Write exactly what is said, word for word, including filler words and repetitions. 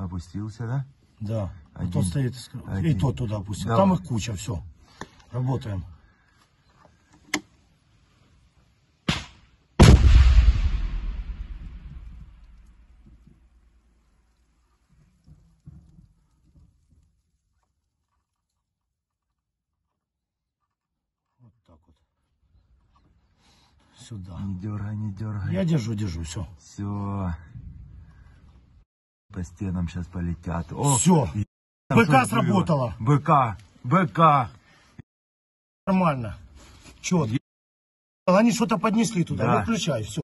Опустился, да? Да. Один. Тот стоит. Один. И тот туда опустил. Да. Там их куча, все. Работаем. Вот так вот. Сюда. Не дергай, не дергай. Я держу, держу, все. Все. По стенам сейчас полетят. О, Все. БК сработала. БК, БК. Нормально. Четко. Они что-то поднесли туда. Да. Выключай, все.